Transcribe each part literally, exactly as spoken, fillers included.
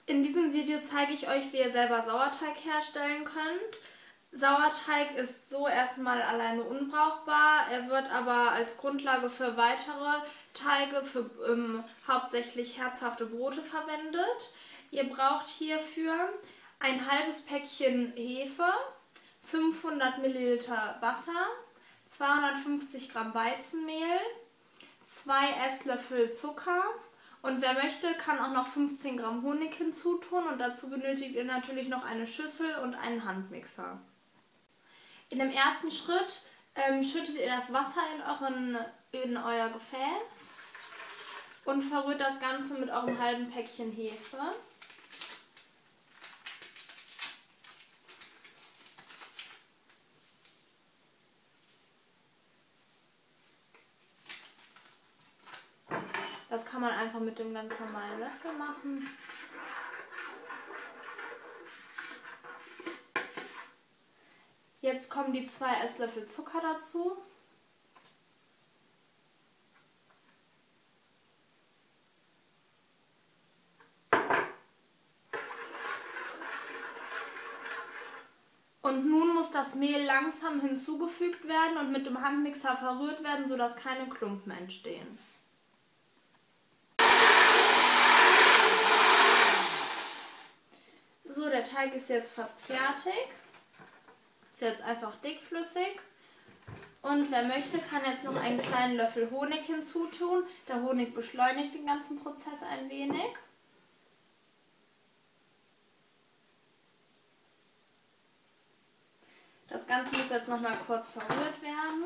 In diesem Video zeige ich euch, wie ihr selber Sauerteig herstellen könnt. Sauerteig ist so erstmal alleine unbrauchbar, er wird aber als Grundlage für weitere Teige, für ähm, hauptsächlich herzhafte Brote verwendet. Ihr braucht hierfür ein halbes Päckchen Hefe, fünfhundert Milliliter Wasser, zweihundertfünfzig Gramm Weizenmehl, zwei Esslöffel Zucker und wer möchte, kann auch noch fünfzehn Gramm Honig hinzutun und dazu benötigt ihr natürlich noch eine Schüssel und einen Handmixer. In dem ersten Schritt ähm, schüttet ihr das Wasser in, euren, in euer Gefäß und verrührt das Ganze mit eurem halben Päckchen Hefe. Das kann man einfach mit dem ganz normalen Löffel machen. Jetzt kommen die zwei Esslöffel Zucker dazu. Und nun muss das Mehl langsam hinzugefügt werden und mit dem Handmixer verrührt werden, sodass keine Klumpen entstehen. So, der Teig ist jetzt fast fertig. Ist jetzt einfach dickflüssig. Und wer möchte, kann jetzt noch einen kleinen Löffel Honig hinzutun. Der Honig beschleunigt den ganzen Prozess ein wenig. Das Ganze muss jetzt noch mal kurz verrührt werden.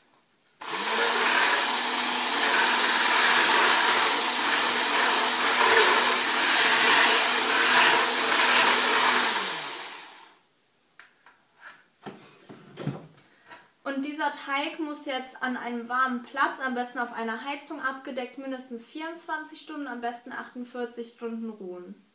Und dieser Teig muss jetzt an einem warmen Platz, am besten auf einer Heizung abgedeckt, mindestens vierundzwanzig Stunden, am besten achtundvierzig Stunden ruhen.